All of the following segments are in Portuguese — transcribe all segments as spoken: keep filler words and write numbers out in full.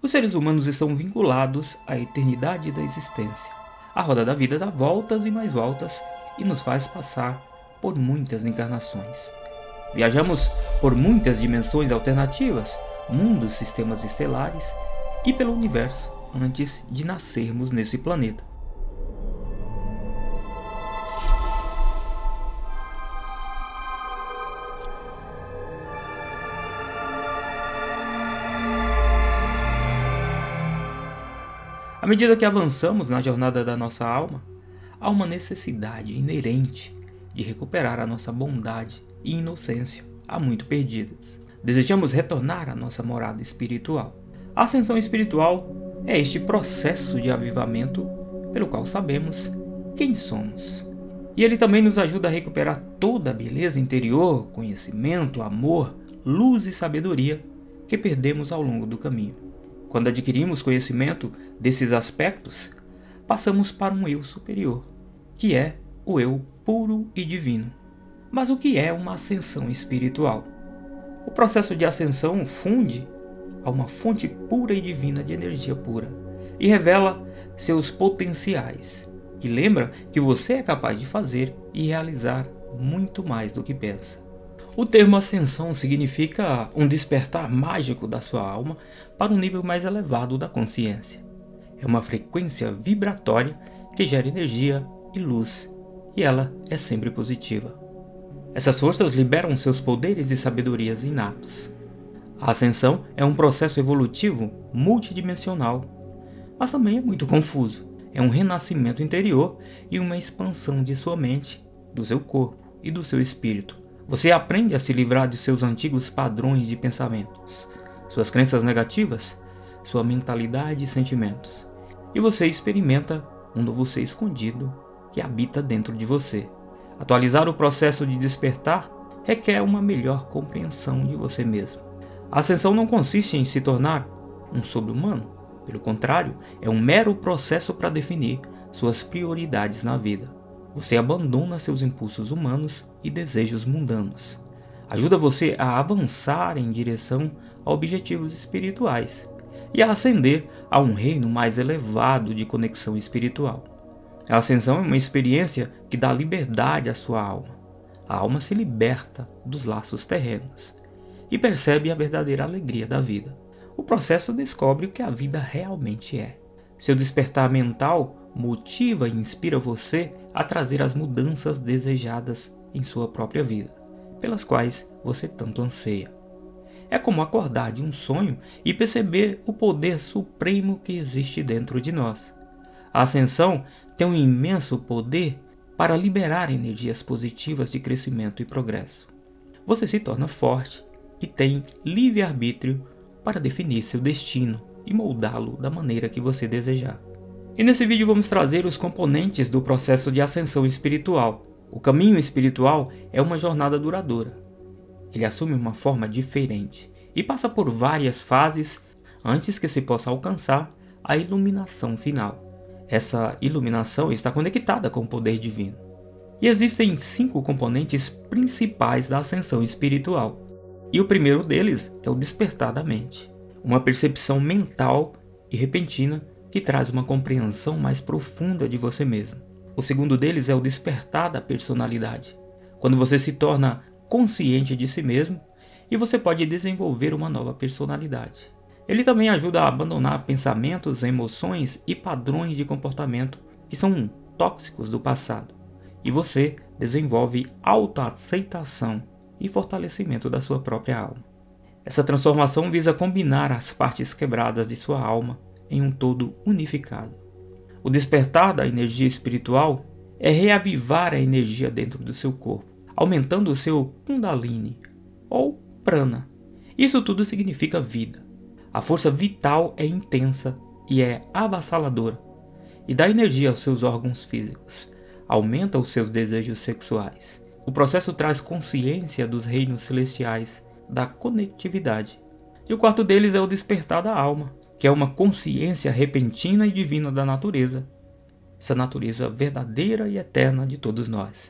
Os seres humanos estão vinculados à eternidade da existência. A roda da vida dá voltas e mais voltas e nos faz passar por muitas encarnações. Viajamos por muitas dimensões alternativas, mundos, sistemas estelares e pelo universo antes de nascermos nesse planeta. À medida que avançamos na jornada da nossa alma, há uma necessidade inerente de recuperar a nossa bondade e inocência há muito perdidas. Desejamos retornar à nossa morada espiritual. A ascensão espiritual é este processo de avivamento pelo qual sabemos quem somos. E ele também nos ajuda a recuperar toda a beleza interior, conhecimento, amor, luz e sabedoria que perdemos ao longo do caminho. Quando adquirimos conhecimento desses aspectos, passamos para um eu superior, que é o eu puro e divino. Mas o que é uma ascensão espiritual? O processo de ascensão funde a uma fonte pura e divina de energia pura e revela seus potenciais. E lembra que você é capaz de fazer e realizar muito mais do que pensa. O termo ascensão significa um despertar mágico da sua alma para um nível mais elevado da consciência. É uma frequência vibratória que gera energia e luz, e ela é sempre positiva. Essas forças liberam seus poderes e sabedorias inatos. A ascensão é um processo evolutivo multidimensional, mas também é muito confuso. É um renascimento interior e uma expansão de sua mente, do seu corpo e do seu espírito. Você aprende a se livrar de seus antigos padrões de pensamentos, suas crenças negativas, sua mentalidade e sentimentos. E você experimenta um novo ser escondido que habita dentro de você. Atualizar o processo de despertar requer uma melhor compreensão de você mesmo. A ascensão não consiste em se tornar um sobre-humano. Pelo contrário, é um mero processo para definir suas prioridades na vida. Você abandona seus impulsos humanos e desejos mundanos. Ajuda você a avançar em direção a objetivos espirituais e a ascender a um reino mais elevado de conexão espiritual. A ascensão é uma experiência que dá liberdade à sua alma. A alma se liberta dos laços terrenos e percebe a verdadeira alegria da vida. O processo descobre o que a vida realmente é. Seu despertar mental motiva e inspira você a trazer as mudanças desejadas em sua própria vida, pelas quais você tanto anseia. É como acordar de um sonho e perceber o poder supremo que existe dentro de nós. A ascensão tem um imenso poder para liberar energias positivas de crescimento e progresso. Você se torna forte e tem livre-arbítrio para definir seu destino e moldá-lo da maneira que você desejar. E nesse vídeo vamos trazer os componentes do processo de ascensão espiritual. O caminho espiritual é uma jornada duradoura. Ele assume uma forma diferente e passa por várias fases antes que se possa alcançar a iluminação final. Essa iluminação está conectada com o poder divino. E existem cinco componentes principais da ascensão espiritual. E o primeiro deles é o despertar da mente. Uma percepção mental e repentina que traz uma compreensão mais profunda de você mesmo. O segundo deles é o despertar da personalidade, quando você se torna consciente de si mesmo e você pode desenvolver uma nova personalidade. Ele também ajuda a abandonar pensamentos, emoções e padrões de comportamento que são tóxicos do passado, e você desenvolve autoaceitação e fortalecimento da sua própria alma. Essa transformação visa combinar as partes quebradas de sua alma em um todo unificado. O despertar da energia espiritual é reavivar a energia dentro do seu corpo, aumentando o seu Kundalini ou Prana. Isso tudo significa vida. A força vital é intensa e é avassaladora e dá energia aos seus órgãos físicos, aumenta os seus desejos sexuais. O processo traz consciência dos reinos celestiais, da conectividade. E o quarto deles é o despertar da alma, que é uma consciência repentina e divina da natureza, essa natureza verdadeira e eterna de todos nós.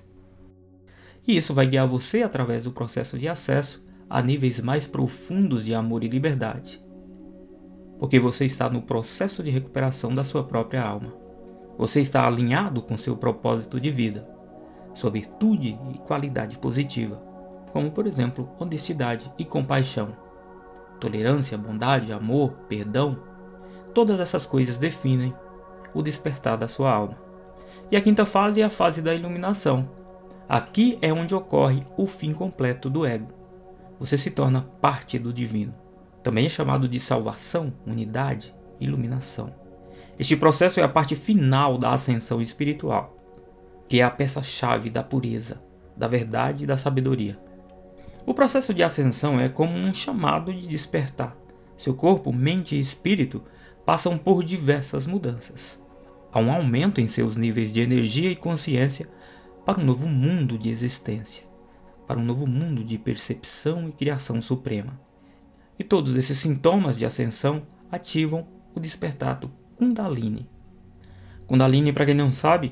E isso vai guiar você através do processo de acesso a níveis mais profundos de amor e liberdade. porque você está no processo de recuperação da sua própria alma. Você está alinhado com seu propósito de vida, sua virtude e qualidade positiva, como por exemplo, honestidade e compaixão, tolerância, bondade, amor, perdão. Todas essas coisas definem o despertar da sua alma. E a quinta fase é a fase da iluminação. Aqui é onde ocorre o fim completo do ego. Você se torna parte do divino. Também é chamado de salvação, unidade, iluminação. Este processo é a parte final da ascensão espiritual, que é a peça-chave da pureza, da verdade e da sabedoria. O processo de ascensão é como um chamado de despertar. Seu corpo, mente e espírito passam por diversas mudanças. Há um aumento em seus níveis de energia e consciência para um novo mundo de existência, para um novo mundo de percepção e criação suprema. E todos esses sintomas de ascensão ativam o despertar do Kundalini. Kundalini, para quem não sabe,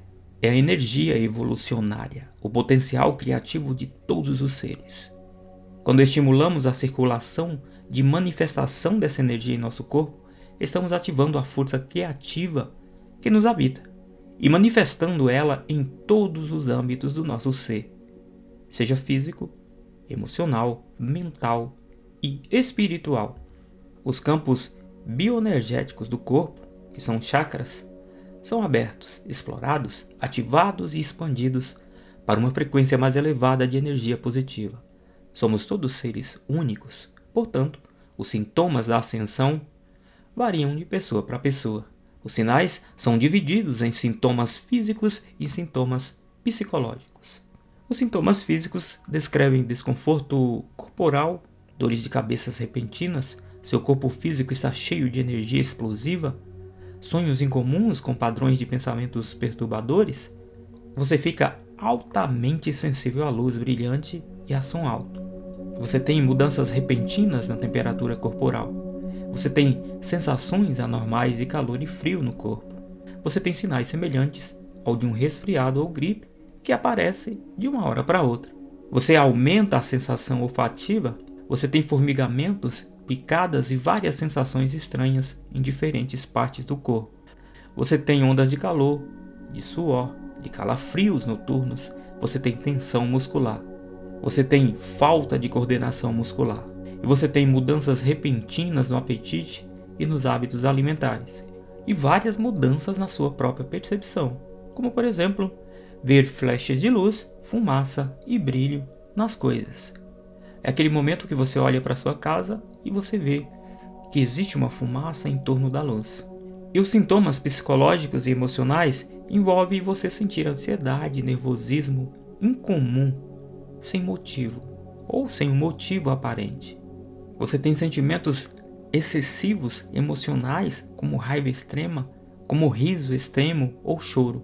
é a energia evolucionária, o potencial criativo de todos os seres. Quando estimulamos a circulação de manifestação dessa energia em nosso corpo, estamos ativando a força criativa que nos habita e manifestando ela em todos os âmbitos do nosso ser, seja físico, emocional, mental e espiritual. Os campos bioenergéticos do corpo, que são chakras, são abertos, explorados, ativados e expandidos para uma frequência mais elevada de energia positiva. Somos todos seres únicos, portanto, os sintomas da ascensão variam de pessoa para pessoa. Os sinais são divididos em sintomas físicos e sintomas psicológicos. Os sintomas físicos descrevem desconforto corporal, dores de cabeça repentinas, seu corpo físico está cheio de energia explosiva, sonhos incomuns com padrões de pensamentos perturbadores. Você fica altamente sensível à luz brilhante e a som alto. Você tem mudanças repentinas na temperatura corporal. Você tem sensações anormais de calor e frio no corpo. Você tem sinais semelhantes ao de um resfriado ou gripe que aparece de uma hora para outra. Você aumenta a sensação olfativa. Você tem formigamentos, picadas e várias sensações estranhas em diferentes partes do corpo. Você tem ondas de calor, de suor, de calafrios noturnos. Você tem tensão muscular. Você tem falta de coordenação muscular. E você tem mudanças repentinas no apetite e nos hábitos alimentares. E várias mudanças na sua própria percepção, como por exemplo, ver flechas de luz, fumaça e brilho nas coisas. É aquele momento que você olha para sua casa e você vê que existe uma fumaça em torno da luz. E os sintomas psicológicos e emocionais envolvem você sentir ansiedade, nervosismo incomum, sem motivo ou sem um motivo aparente. Você tem sentimentos excessivos emocionais, como raiva extrema, como riso extremo ou choro.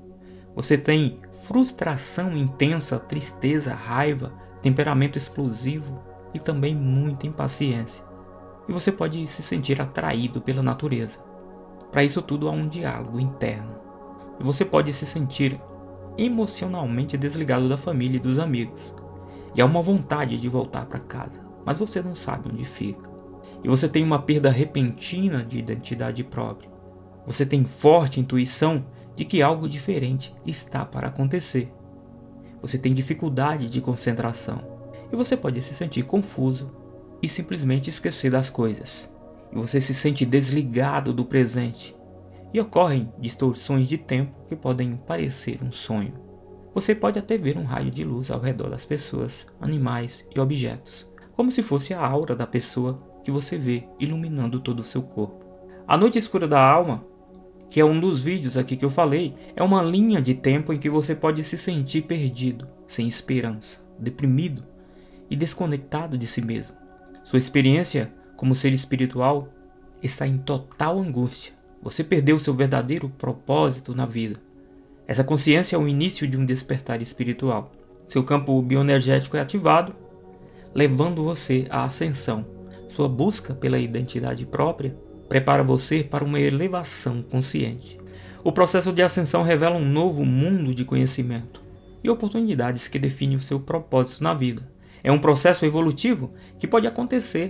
Você tem frustração intensa, tristeza, raiva, temperamento explosivo e também muita impaciência. E você pode se sentir atraído pela natureza. Para isso tudo há um diálogo interno. E você pode se sentir emocionalmente desligado da família e dos amigos. E há uma vontade de voltar para casa, mas você não sabe onde fica. E você tem uma perda repentina de identidade própria. Você tem forte intuição de que algo diferente está para acontecer. Você tem dificuldade de concentração. E você pode se sentir confuso e simplesmente esquecer das coisas. E você se sente desligado do presente. E ocorrem distorções de tempo que podem parecer um sonho. Você pode até ver um raio de luz ao redor das pessoas, animais e objetos, como se fosse a aura da pessoa que você vê iluminando todo o seu corpo. A noite escura da alma, que é um dos vídeos aqui que eu falei, é uma linha de tempo em que você pode se sentir perdido, sem esperança, deprimido e desconectado de si mesmo. Sua experiência como ser espiritual está em total angústia. Você perdeu seu verdadeiro propósito na vida. Essa consciência é o início de um despertar espiritual. Seu campo bioenergético é ativado, levando você à ascensão. Sua busca pela identidade própria prepara você para uma elevação consciente. O processo de ascensão revela um novo mundo de conhecimento e oportunidades que definem o seu propósito na vida. É um processo evolutivo que pode acontecer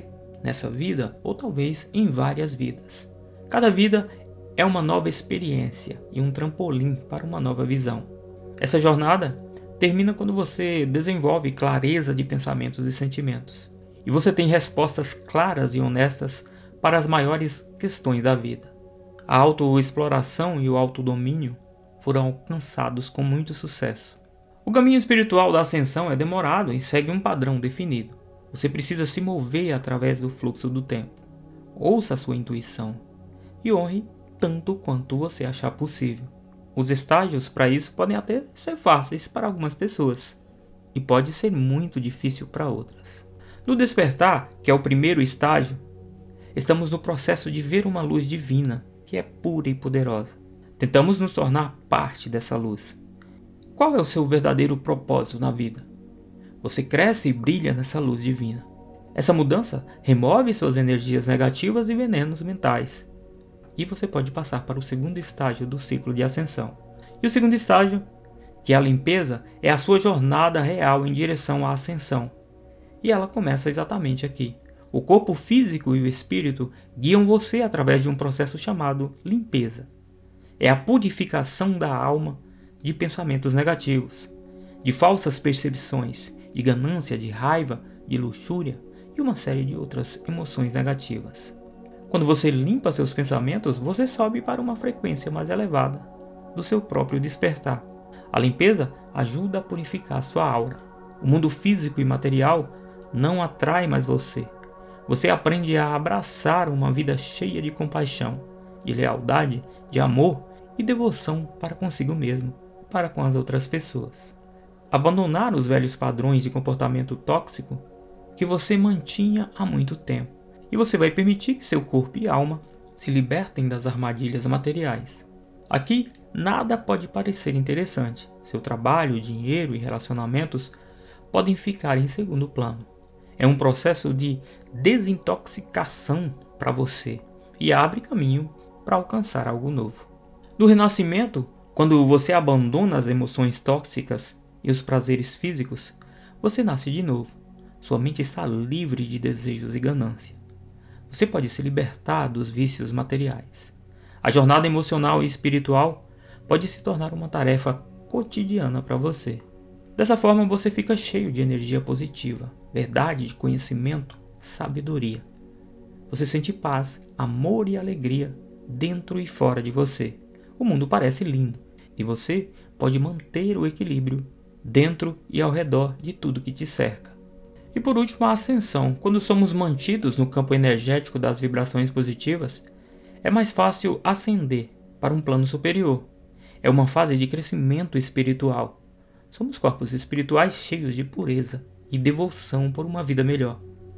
nessa vida ou talvez em várias vidas. Cada vida é uma nova experiência e um trampolim para uma nova visão. Essa jornada termina quando você desenvolve clareza de pensamentos e sentimentos, e você tem respostas claras e honestas para as maiores questões da vida. A autoexploração e o autodomínio foram alcançados com muito sucesso. O caminho espiritual da ascensão é demorado e segue um padrão definido. Você precisa se mover através do fluxo do tempo. Ouça a sua intuição e honre tanto quanto você achar possível. Os estágios para isso podem até ser fáceis para algumas pessoas e pode ser muito difícil para outras. No despertar, que é o primeiro estágio, estamos no processo de ver uma luz divina que é pura e poderosa. Tentamos nos tornar parte dessa luz. Qual é o seu verdadeiro propósito na vida? Você cresce e brilha nessa luz divina. Essa mudança remove suas energias negativas e venenos mentais. E você pode passar para o segundo estágio do ciclo de ascensão. E o segundo estágio, que é a limpeza, é a sua jornada real em direção à ascensão. E ela começa exatamente aqui. O corpo físico e o espírito guiam você através de um processo chamado limpeza. É a purificação da alma de pensamentos negativos, de falsas percepções, de ganância, de raiva, de luxúria e uma série de outras emoções negativas. Quando você limpa seus pensamentos, você sobe para uma frequência mais elevada do seu próprio despertar. A limpeza ajuda a purificar sua aura. O mundo físico e material não atrai mais você. Você aprende a abraçar uma vida cheia de compaixão, de lealdade, de amor e devoção para consigo mesmo, para com as outras pessoas. Abandonar os velhos padrões de comportamento tóxico que você mantinha há muito tempo. E você vai permitir que seu corpo e alma se libertem das armadilhas materiais. Aqui, nada pode parecer interessante. Seu trabalho, dinheiro e relacionamentos podem ficar em segundo plano. É um processo de desintoxicação para você e abre caminho para alcançar algo novo. No renascimento, quando você abandona as emoções tóxicas e os prazeres físicos, você nasce de novo. Sua mente está livre de desejos e ganância. Você pode se libertar dos vícios materiais. A jornada emocional e espiritual pode se tornar uma tarefa cotidiana para você. Dessa forma, você fica cheio de energia positiva, verdade, de conhecimento, sabedoria. Você sente paz, amor e alegria dentro e fora de você. O mundo parece lindo e você pode manter o equilíbrio dentro e ao redor de tudo que te cerca. E por último, a ascensão. Quando somos mantidos no campo energético das vibrações positivas, é mais fácil ascender para um plano superior. É uma fase de crescimento espiritual. Somos corpos espirituais cheios de pureza e devoção por uma vida melhor.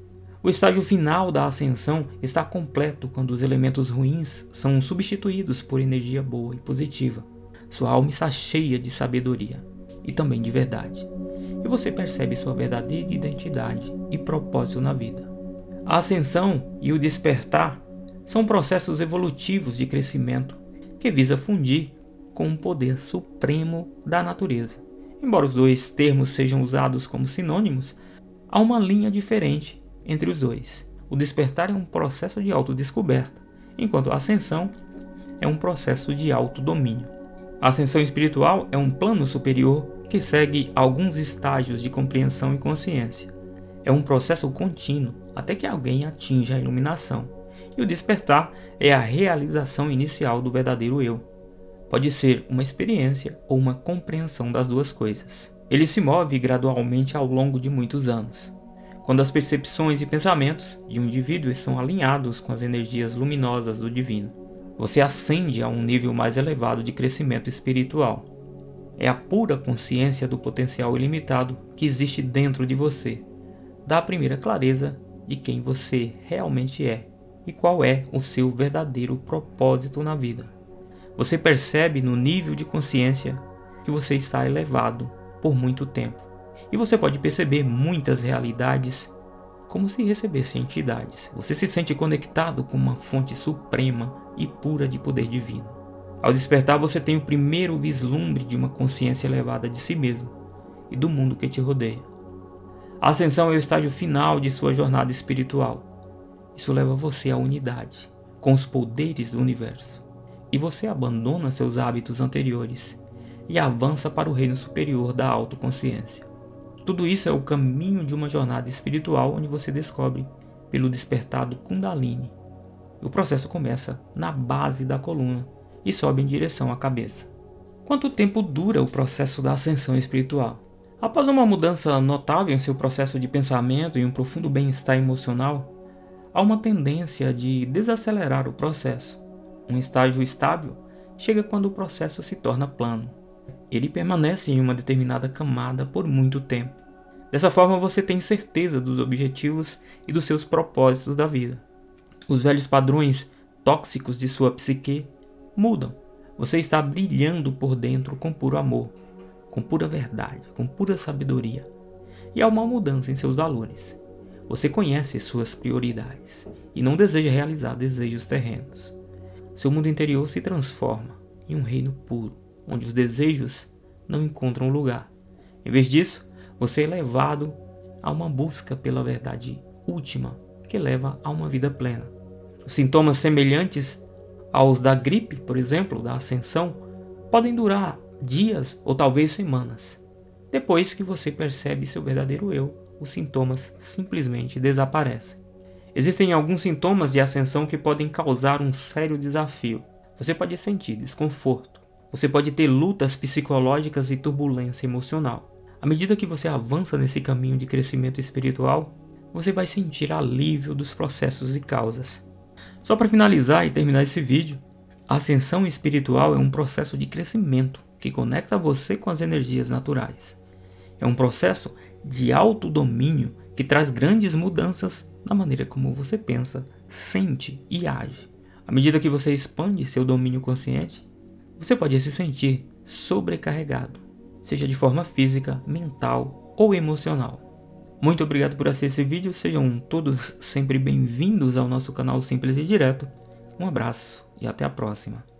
O estágio final da ascensão está completo quando os elementos ruins são substituídos por energia boa e positiva. Sua alma está cheia de sabedoria e também de verdade. E você percebe sua verdadeira identidade e propósito na vida. A ascensão e o despertar são processos evolutivos de crescimento que visa fundir com o poder supremo da natureza. Embora os dois termos sejam usados como sinônimos, há uma linha diferente entre os dois. O despertar é um processo de autodescoberta, enquanto a ascensão é um processo de autodomínio. A ascensão espiritual é um plano superior que segue alguns estágios de compreensão e consciência. É um processo contínuo até que alguém atinja a iluminação. E o despertar é a realização inicial do verdadeiro eu. Pode ser uma experiência ou uma compreensão das duas coisas. Ele se move gradualmente ao longo de muitos anos, quando as percepções e pensamentos de um indivíduo são alinhados com as energias luminosas do divino. Você ascende a um nível mais elevado de crescimento espiritual. É a pura consciência do potencial ilimitado que existe dentro de você. Dá a primeira clareza de quem você realmente é e qual é o seu verdadeiro propósito na vida. Você percebe no nível de consciência que você está elevado por muito tempo. E você pode perceber muitas realidades como se recebesse entidades. Você se sente conectado com uma fonte suprema e pura de poder divino. Ao despertar, você tem o primeiro vislumbre de uma consciência elevada de si mesmo e do mundo que te rodeia. A ascensão é o estágio final de sua jornada espiritual. Isso leva você à unidade com os poderes do universo. E você abandona seus hábitos anteriores e avança para o reino superior da autoconsciência. Tudo isso é o caminho de uma jornada espiritual onde você descobre pelo despertar do Kundalini. O processo começa na base da coluna e sobe em direção à cabeça. Quanto tempo dura o processo da ascensão espiritual? Após uma mudança notável em seu processo de pensamento e um profundo bem-estar emocional, há uma tendência de desacelerar o processo. Um estágio estável chega quando o processo se torna plano. Ele permanece em uma determinada camada por muito tempo. Dessa forma você tem certeza dos objetivos e dos seus propósitos da vida. Os velhos padrões tóxicos de sua psique mudam. Você está brilhando por dentro com puro amor, com pura verdade, com pura sabedoria. E há uma mudança em seus valores. Você conhece suas prioridades e não deseja realizar desejos terrenos. Seu mundo interior se transforma em um reino puro, onde os desejos não encontram lugar. Em vez disso, você é levado a uma busca pela verdade última, que leva a uma vida plena. Os sintomas semelhantes aos da gripe, por exemplo, da ascensão, podem durar dias ou talvez semanas. Depois que você percebe seu verdadeiro eu, os sintomas simplesmente desaparecem. Existem alguns sintomas de ascensão que podem causar um sério desafio. Você pode sentir desconforto. Você pode ter lutas psicológicas e turbulência emocional. À medida que você avança nesse caminho de crescimento espiritual, você vai sentir alívio dos processos e causas. Só para finalizar e terminar esse vídeo, a ascensão espiritual é um processo de crescimento que conecta você com as energias naturais. É um processo de autodomínio que traz grandes mudanças na maneira como você pensa, sente e age. À medida que você expande seu domínio consciente, você pode se sentir sobrecarregado, seja de forma física, mental ou emocional. Muito obrigado por assistir esse vídeo, sejam todos sempre bem-vindos ao nosso canal Simples e Direto. Um abraço e até a próxima.